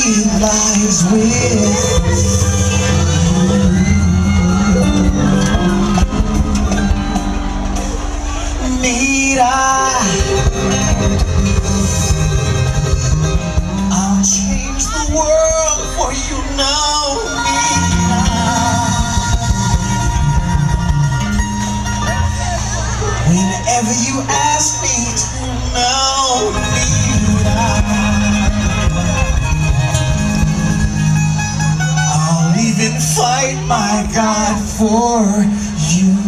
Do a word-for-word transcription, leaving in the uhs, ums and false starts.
it lies with Mira, I'll change the world for you now, Mira. Whenever you ask me to know, Mira, I'll even fight my God for you.